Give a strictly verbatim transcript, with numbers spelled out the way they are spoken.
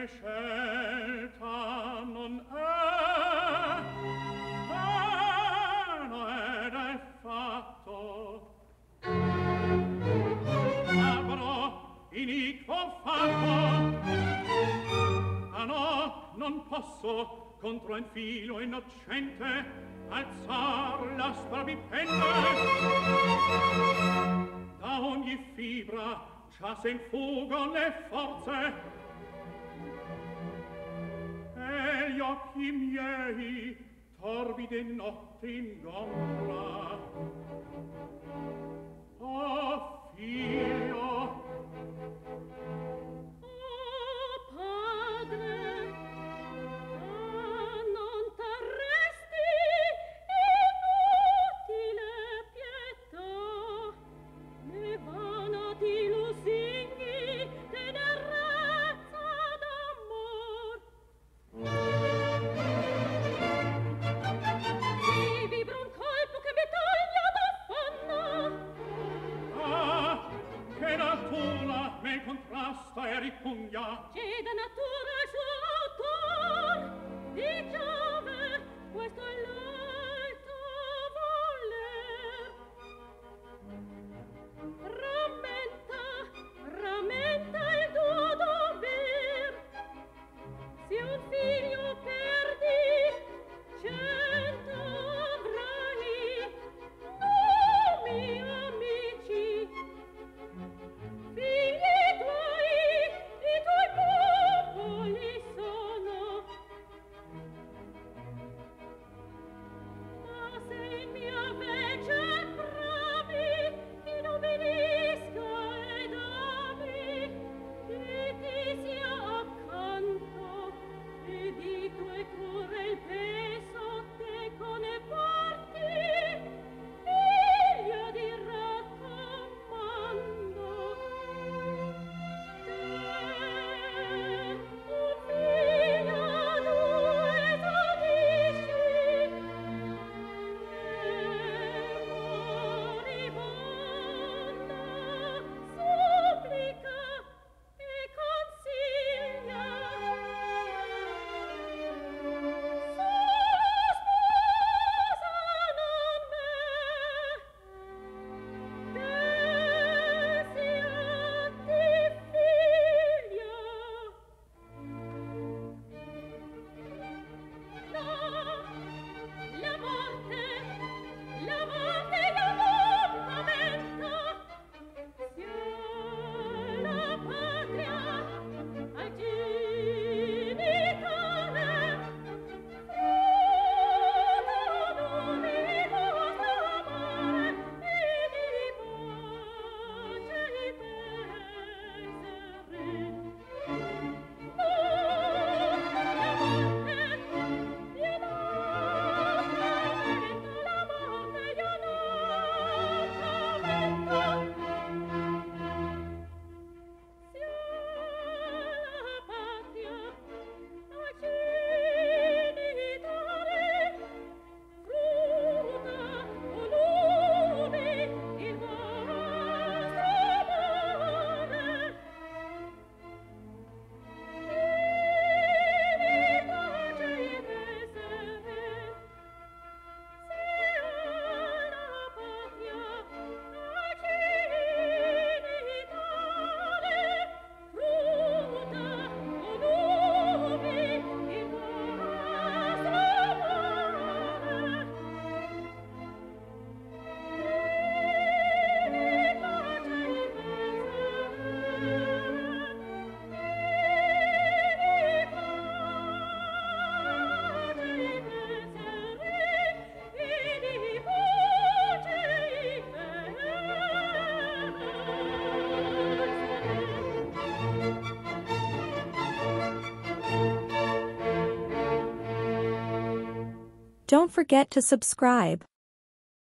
scelta non è, bene ed è fatto. Avrò iniquo fatto, ah no, non posso contro un filo innocente alzar l'aspra bipenne. Da ogni fibra già se infugano le forze, e gli occhi miei torbide notte ingombra. Oh figlio, oh padre, ah, non t'arresti, inutile pietà, ne vana ti lusinghi, tenerezza d'amor. Mi vibra un colpo che mi taglia d'affanno. ah, che natura me contrasta e ripugna. C'è da natura il suo autor, di Giove, questo è l'alto voler. Rammenta, rammenta il tuo dover, se un figlio perdi, cento avrai. No, miei amici, figli tuoi, i tuoi popoli sono. Ma se in mia vece bravi, chi non venisca ed ami, che ti sia accanto, e di tuoi cuore il peso te con e porti, Ilia di raccomando. Te, un figlio due tradisci, che moribonda supplica e consiglia. Sposa non me, desiatti figlia. No, la morte, la morte e l'abbandonamento, sia la patria al genitore, fruto d'univoco amore e di pace i pensieri. No, la morte, io non lamento, la morte io non lamento. Sia la patria al genitore, fruta o lume il vostro amore. E di pace i deseri, sia la patria al genitore, fruta o lume il vostro amore. E di pace i Don't forget to subscribe.